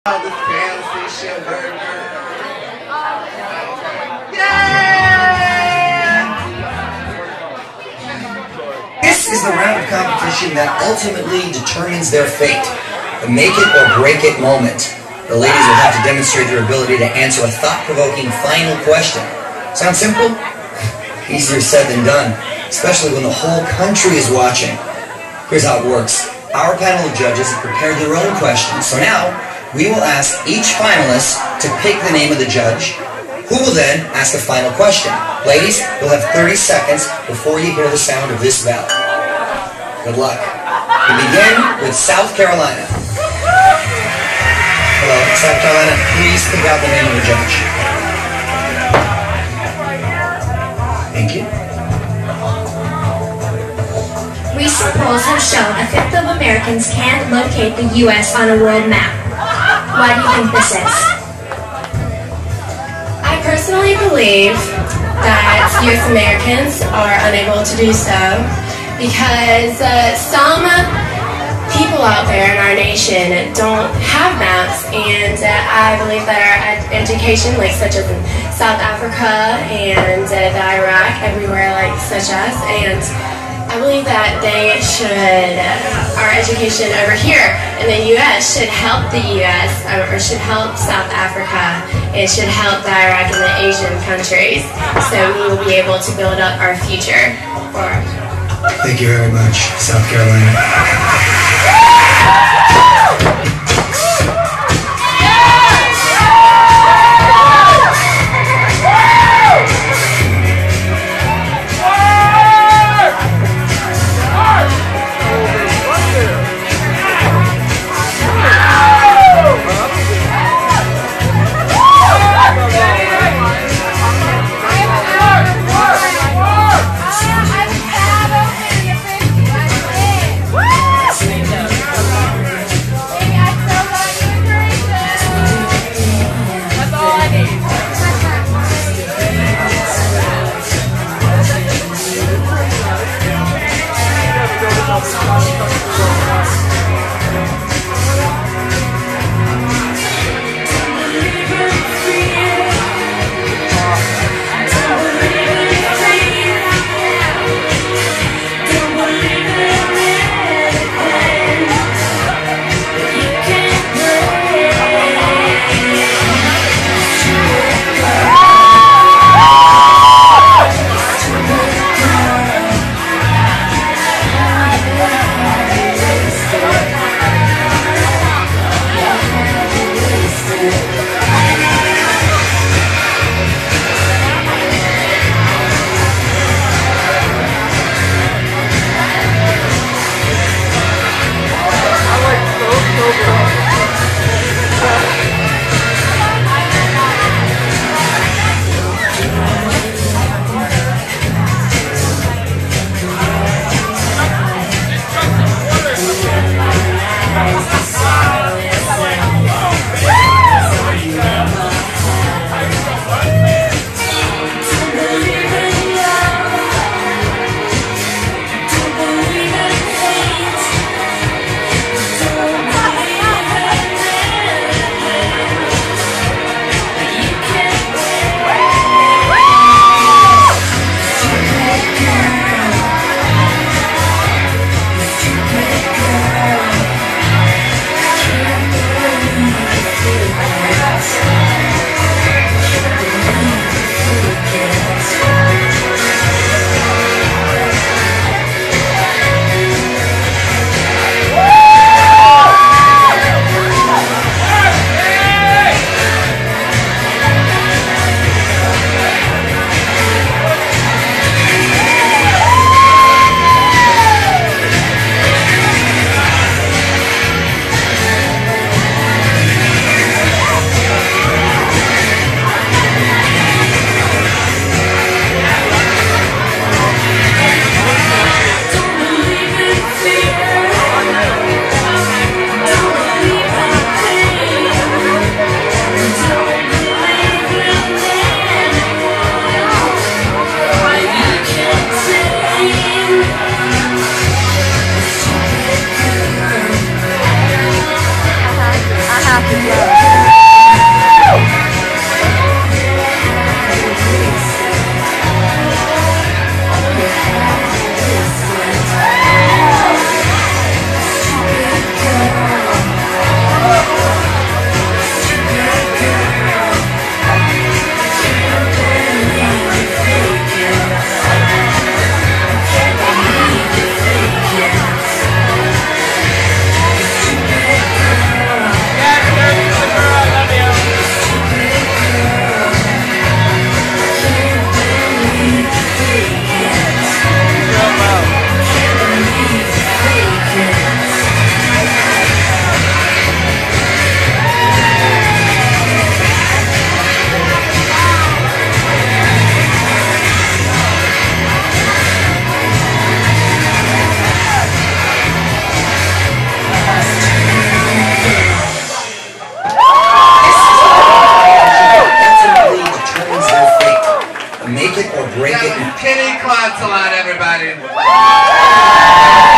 This is the round of competition that ultimately determines their fate. The make it or break it moment. The ladies will have to demonstrate their ability to answer a thought-provoking final question. Sound simple? Easier said than done, especially when the whole country is watching. Here's how it works. Our panel of judges have prepared their own questions, so now we will ask each finalist to pick the name of the judge, who will then ask the final question. Ladies, you'll have 30 seconds before you hear the sound of this bell. Good luck. We begin with South Carolina. Hello, South Carolina, please pick out the name of the judge. Thank you. Recent polls have shown a fifth of Americans can't locate the U.S. on a world map. Why do you think this is? I personally believe that U.S. Americans are unable to do so because some people out there in our nation don't have maps, and I believe that our education, like such as in South Africa and Iraq, everywhere like such as, and I believe that they should, our education over here in the U.S. should help the U.S. or should help South Africa. It should help the Iraq and the Asian countries, so we will be able to build up our future. Thank you very much, South Carolina. Klottsalot, everybody.